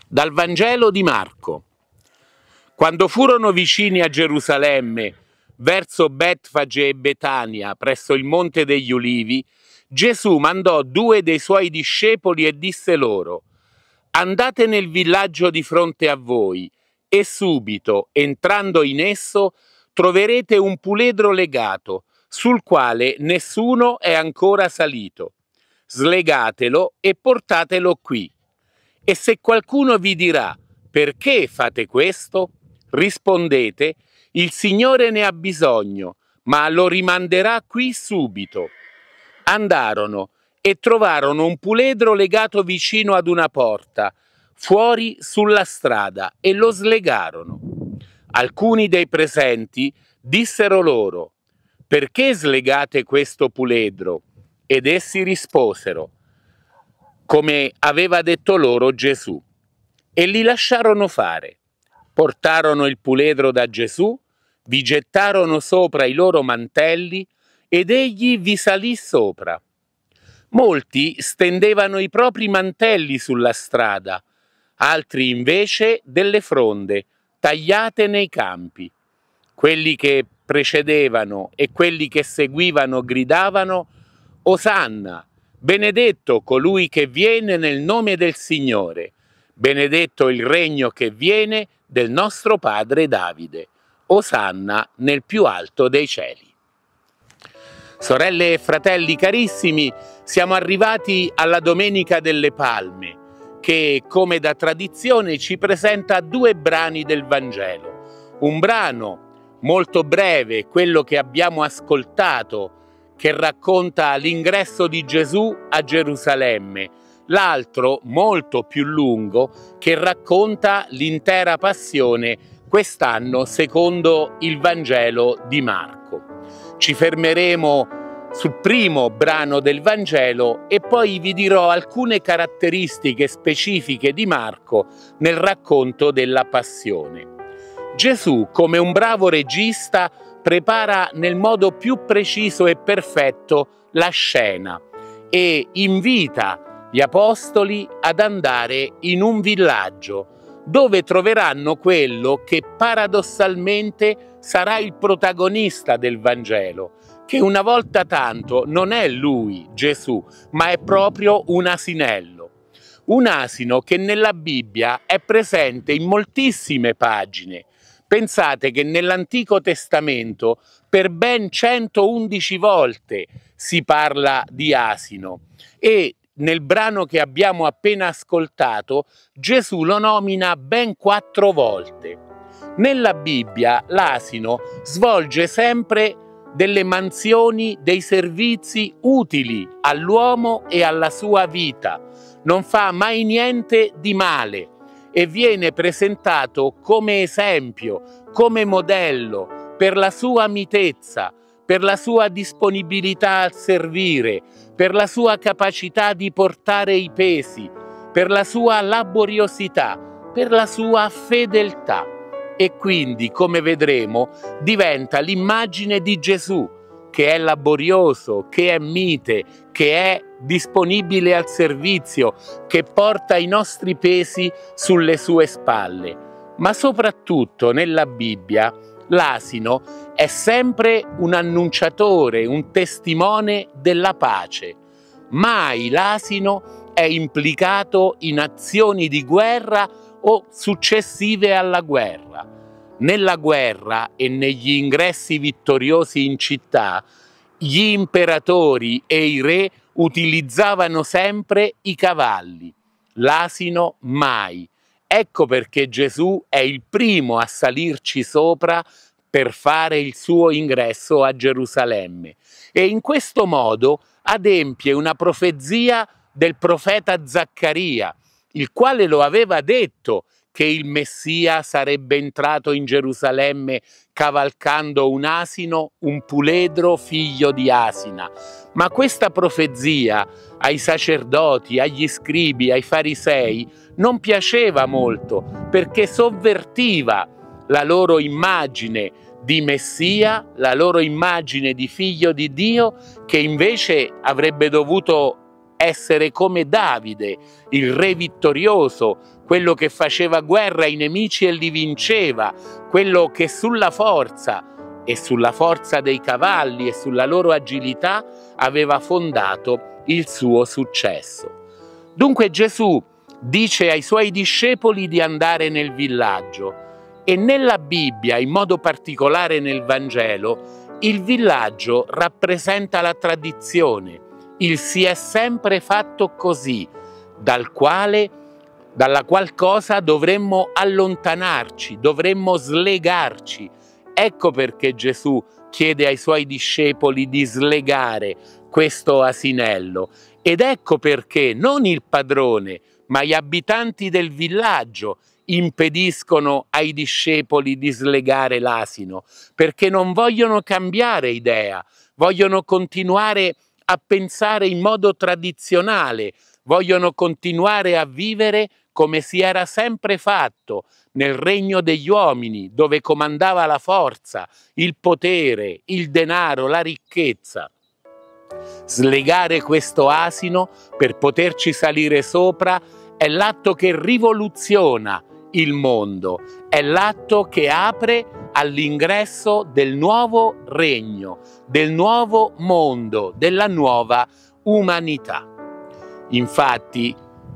Dal Vangelo di Marco. Quando furono vicini a Gerusalemme, verso Betfage e Betania, presso il Monte degli Ulivi, Gesù mandò 2 dei suoi discepoli e disse loro: «Andate nel villaggio di fronte a voi, e subito, entrando in esso, troverete un puledro legato, sul quale nessuno è ancora salito. Slegatelo e portatelo qui. E se qualcuno vi dirà: perché fate questo? Rispondete: il Signore ne ha bisogno, ma lo rimanderà qui subito». Andarono e trovarono un puledro legato vicino ad una porta, fuori sulla strada, e lo slegarono. Alcuni dei presenti dissero loro: «Perché slegate questo puledro?» Ed essi risposero come aveva detto loro Gesù, e li lasciarono fare. Portarono il puledro da Gesù, vi gettarono sopra i loro mantelli ed egli vi salì sopra. Molti stendevano i propri mantelli sulla strada, altri invece delle fronde tagliate nei campi. Quelli che precedevano e quelli che seguivano gridavano: «Osanna! Benedetto colui che viene nel nome del Signore, benedetto il regno che viene del nostro padre Davide, Osanna nel più alto dei cieli». Sorelle e fratelli carissimi, siamo arrivati alla Domenica delle Palme, che come da tradizione ci presenta 2 brani del Vangelo. Un brano molto breve, quello che abbiamo ascoltato, che racconta l'ingresso di Gesù a Gerusalemme, l'altro molto più lungo che racconta l'intera passione, quest'anno secondo il Vangelo di Marco. Ci fermeremo sul primo brano del Vangelo e poi vi dirò alcune caratteristiche specifiche di Marco nel racconto della passione. Gesù, come un bravo regista, prepara nel modo più preciso e perfetto la scena e invita gli apostoli ad andare in un villaggio dove troveranno quello che paradossalmente sarà il protagonista del Vangelo, che una volta tanto non è lui, Gesù, ma è proprio un asinello. Un asino che nella Bibbia è presente in moltissime pagine. Pensate che nell'Antico Testamento per ben 111 volte si parla di asino e nel brano che abbiamo appena ascoltato Gesù lo nomina ben 4 volte. Nella Bibbia l'asino svolge sempre delle mansioni, dei servizi utili all'uomo e alla sua vita. Non fa mai niente di male e viene presentato come esempio, come modello per la sua mitezza, per la sua disponibilità al servire, per la sua capacità di portare i pesi, per la sua laboriosità, per la sua fedeltà. E quindi, come vedremo, diventa l'immagine di Gesù, che è laborioso, che è mite, che è disponibile al servizio, che porta i nostri pesi sulle sue spalle. Ma soprattutto nella Bibbia l'asino è sempre un annunciatore, un testimone della pace. Mai l'asino è implicato in azioni di guerra o successive alla guerra. Nella guerra e negli ingressi vittoriosi in città, gli imperatori e i re utilizzavano sempre i cavalli, l'asino mai. Ecco perché Gesù è il primo a salirci sopra per fare il suo ingresso a Gerusalemme e in questo modo adempie una profezia del profeta Zaccaria, il quale lo aveva detto che il Messia sarebbe entrato in Gerusalemme cavalcando un asino, un puledro figlio di asina. Ma questa profezia ai sacerdoti, agli scribi, ai farisei non piaceva molto perché sovvertiva la loro immagine di Messia, la loro immagine di figlio di Dio, che invece avrebbe dovuto essere come Davide, il re vittorioso, quello che faceva guerra ai nemici e li vinceva, quello che sulla forza dei cavalli e sulla loro agilità aveva fondato il suo successo. Dunque Gesù dice ai suoi discepoli di andare nel villaggio e nella Bibbia, in modo particolare nel Vangelo, il villaggio rappresenta la tradizione, il si è sempre fatto così, dalla qual cosa dovremmo allontanarci, dovremmo slegarci. Ecco perché Gesù chiede ai suoi discepoli di slegare questo asinello. Ed ecco perché non il padrone, ma gli abitanti del villaggio impediscono ai discepoli di slegare l'asino, perché non vogliono cambiare idea, vogliono continuare a pensare in modo tradizionale, vogliono continuare a vivere come si era sempre fatto nel regno degli uomini, dove comandava la forza, il potere, il denaro, la ricchezza. Slegare questo asino per poterci salire sopra è l'atto che rivoluziona il mondo, è l'atto che apre all'ingresso del nuovo regno, del nuovo mondo, della nuova umanità. Infatti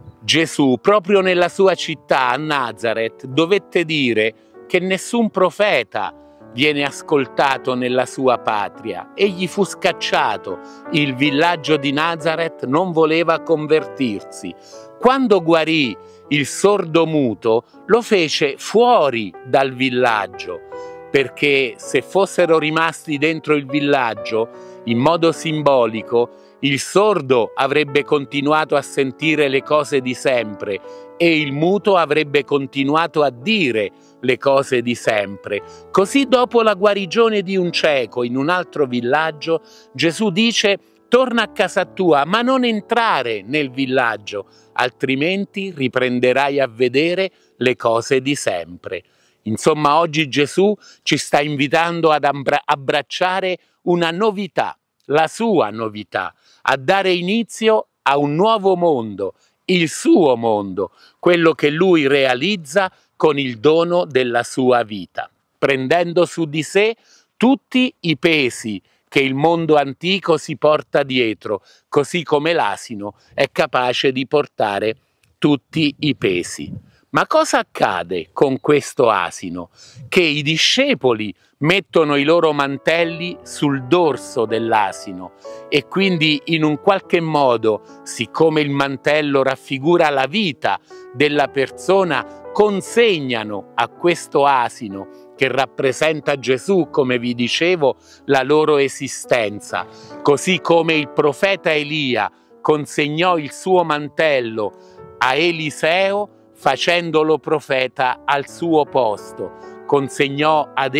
Gesù, proprio nella sua città, a Nazareth, dovette dire che nessun profeta viene ascoltato nella sua patria. Egli fu scacciato, il villaggio di Nazareth non voleva convertirsi. Quando guarì il sordomuto, lo fece fuori dal villaggio, perché se fossero rimasti dentro il villaggio, in modo simbolico, il sordo avrebbe continuato a sentire le cose di sempre e il muto avrebbe continuato a dire le cose di sempre. Così dopo la guarigione di un cieco in un altro villaggio, Gesù dice: torna a casa tua, ma non entrare nel villaggio, altrimenti riprenderai a vedere le cose di sempre. Insomma, oggi Gesù ci sta invitando ad abbracciare una novità, la sua novità, a dare inizio a un nuovo mondo, il suo mondo, quello che lui realizza con il dono della sua vita, prendendo su di sé tutti i pesi che il mondo antico si porta dietro, così come l'asino è capace di portare tutti i pesi. Ma cosa accade con questo asino? Che i discepoli mettono i loro mantelli sul dorso dell'asino e quindi in un qualche modo, siccome il mantello raffigura la vita della persona, consegnano a questo asino, che rappresenta Gesù, come vi dicevo, la loro esistenza. Così come il profeta Elia consegnò il suo mantello a Eliseo, facendolo profeta al suo posto, consegnò ad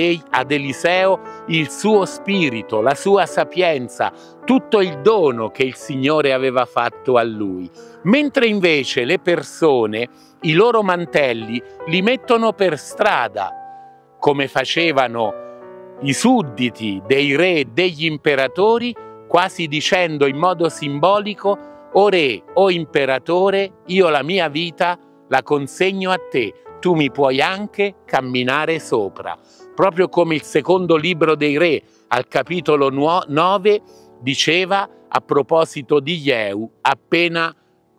Eliseo il suo spirito, la sua sapienza, tutto il dono che il Signore aveva fatto a lui. Mentre invece le persone i loro mantelli li mettono per strada, come facevano i sudditi dei re e degli imperatori, quasi dicendo in modo simbolico: o re o imperatore, io la mia vita la consegno a te, tu mi puoi anche camminare sopra. Proprio come il secondo libro dei re, al capitolo 9, diceva a proposito di Jehu, appena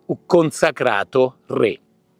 consacrato re.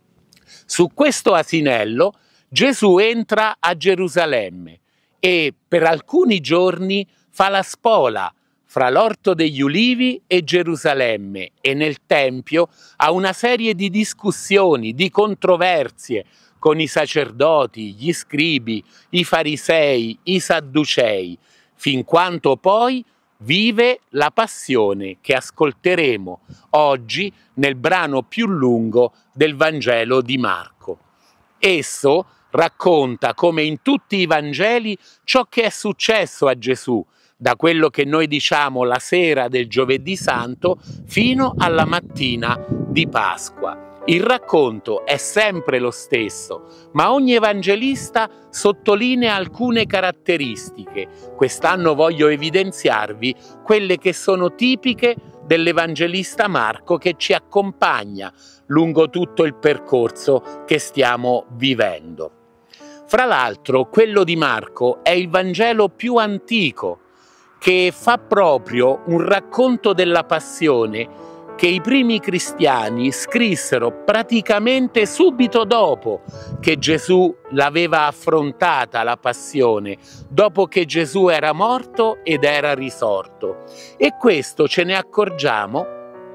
Su questo asinello Gesù entra a Gerusalemme e per alcuni giorni fa la spola fra l'Orto degli Ulivi e Gerusalemme, e nel Tempio ha una serie di discussioni, di controversie con i sacerdoti, gli scribi, i farisei, i sadducei, fin quanto poi vive la passione che ascolteremo oggi nel brano più lungo del Vangelo di Marco. Esso racconta come in tutti i Vangeli ciò che è successo a Gesù, da quello che noi diciamo la sera del Giovedì Santo fino alla mattina di Pasqua. Il racconto è sempre lo stesso, ma ogni evangelista sottolinea alcune caratteristiche. Quest'anno voglio evidenziarvi quelle che sono tipiche dell'evangelista Marco, che ci accompagna lungo tutto il percorso che stiamo vivendo. Fra l'altro, quello di Marco è il Vangelo più antico, che fa proprio un racconto della passione che i primi cristiani scrissero praticamente subito dopo che Gesù l'aveva affrontata, la passione, dopo che Gesù era morto ed era risorto. E questo ce ne accorgiamo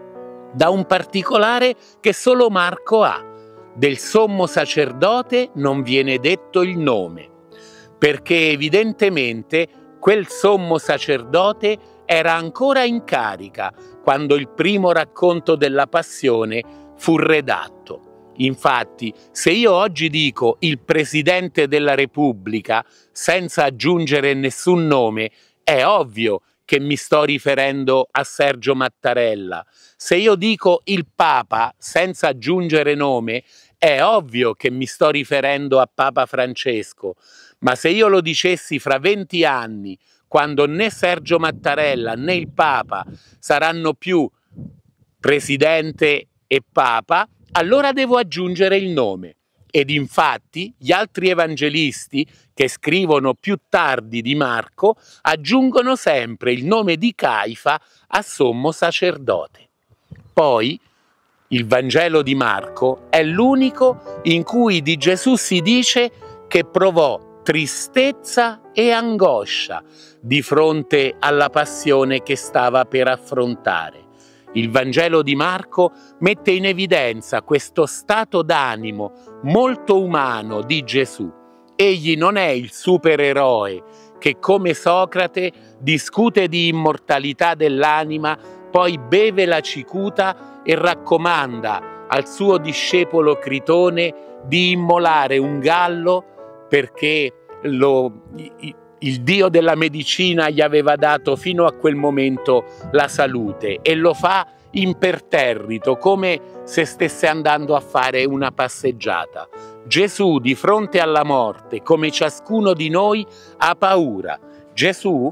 da un particolare che solo Marco ha. Del sommo sacerdote non viene detto il nome, perché evidentemente quel sommo sacerdote era ancora in carica quando il primo racconto della passione fu redatto. Infatti, se io oggi dico il Presidente della Repubblica senza aggiungere nessun nome, è ovvio che mi sto riferendo a Sergio Mattarella. Se io dico il Papa senza aggiungere nome, è ovvio che mi sto riferendo a Papa Francesco. Ma se io lo dicessi fra 20 anni, quando né Sergio Mattarella né il Papa saranno più Presidente e Papa, allora devo aggiungere il nome. Ed infatti gli altri evangelisti che scrivono più tardi di Marco aggiungono sempre il nome di Caifa a sommo sacerdote. Poi il Vangelo di Marco è l'unico in cui di Gesù si dice che provò tristezza e angoscia di fronte alla passione che stava per affrontare. Il Vangelo di Marco mette in evidenza questo stato d'animo molto umano di Gesù. Egli non è il supereroe che, come Socrate, discute di immortalità dell'anima, poi beve la cicuta e raccomanda al suo discepolo Critone di immolare un gallo perché il dio della medicina gli aveva dato fino a quel momento la salute, e lo fa imperterrito, come se stesse andando a fare una passeggiata. Gesù di fronte alla morte, come ciascuno di noi, ha paura. Gesù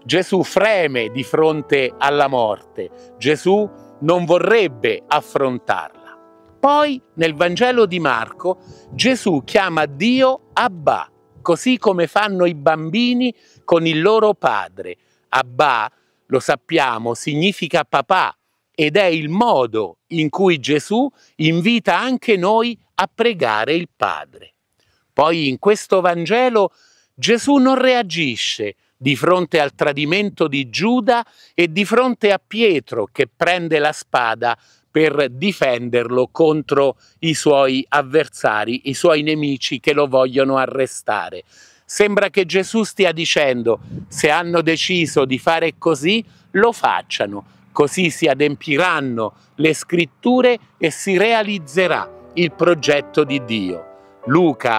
freme di fronte alla morte. Gesù non vorrebbe affrontarla. Poi nel Vangelo di Marco Gesù chiama Dio Abba, così come fanno i bambini con il loro padre. Abba, lo sappiamo, significa papà, ed è il modo in cui Gesù invita anche noi a pregare il Padre. Poi in questo Vangelo Gesù non reagisce di fronte al tradimento di Giuda e di fronte a Pietro che prende la spada per difenderlo contro i suoi avversari, i suoi nemici che lo vogliono arrestare. Sembra che Gesù stia dicendo: se hanno deciso di fare così, lo facciano, così si adempiranno le scritture e si realizzerà il progetto di Dio. Luca,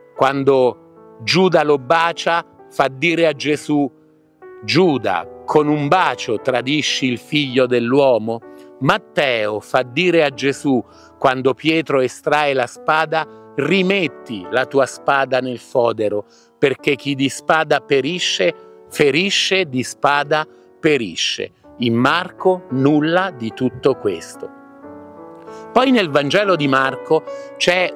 quando Giuda lo bacia, fa dire a Gesù: Giuda, con un bacio tradisci il figlio dell'uomo? Matteo fa dire a Gesù, quando Pietro estrae la spada: rimetti la tua spada nel fodero, perché chi di spada perisce, ferisce, di spada perisce. In Marco nulla di tutto questo. Poi nel Vangelo di Marco c'è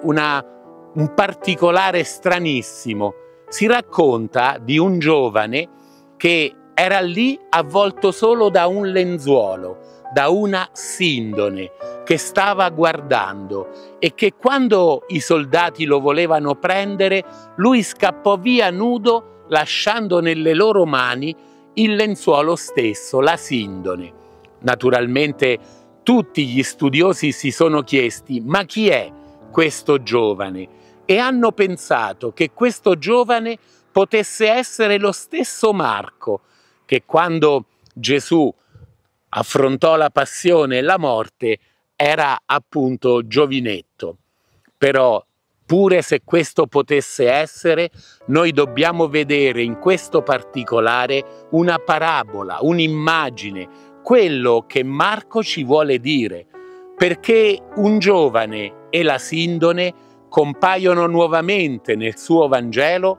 un particolare stranissimo. Si racconta di un giovane che era lì avvolto solo da un lenzuolo, da una sindone, che stava guardando, e che quando i soldati lo volevano prendere, lui scappò via nudo, lasciando nelle loro mani il lenzuolo stesso, la sindone. Naturalmente tutti gli studiosi si sono chiesti: ma chi è questo giovane? E hanno pensato che questo giovane potesse essere lo stesso Marco, che quando Gesù affrontò la passione e la morte era appunto giovinetto. Però, pure se questo potesse essere, noi dobbiamo vedere in questo particolare una parabola, un'immagine, quello che Marco ci vuole dire. perché un giovane e la sindone compaiono nuovamente nel suo Vangelo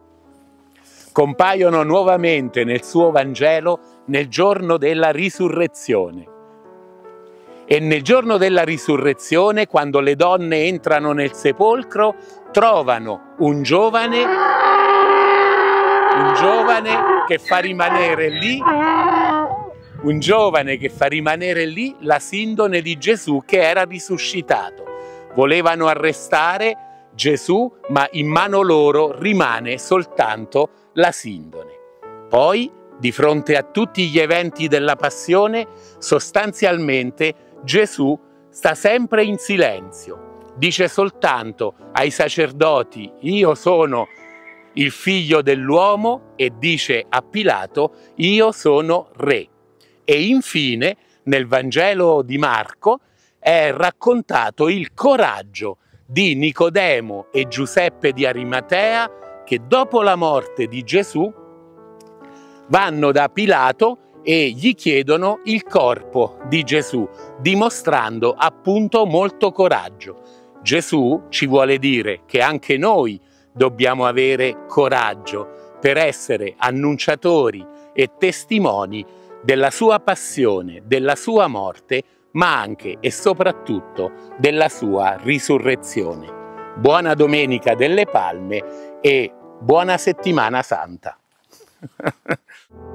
nel giorno della risurrezione. E nel giorno della risurrezione, quando le donne entrano nel sepolcro, trovano un giovane che fa rimanere lì la sindone di Gesù che era risuscitato. Volevano arrestare Gesù, ma in mano loro rimane soltanto la sindone. Poi, di fronte a tutti gli eventi della passione, sostanzialmente Gesù sta sempre in silenzio. Dice soltanto ai sacerdoti: io sono il figlio dell'uomo, e dice a Pilato: io sono re. E infine, nel Vangelo di Marco, è raccontato il coraggio di Nicodemo e Giuseppe di Arimatea, che dopo la morte di Gesù vanno da Pilato e gli chiedono il corpo di Gesù, dimostrando appunto molto coraggio. Gesù ci vuole dire che anche noi dobbiamo avere coraggio per essere annunciatori e testimoni della sua passione, della sua morte, ma anche e soprattutto della sua risurrezione. Buona Domenica delle Palme e buona Settimana Santa!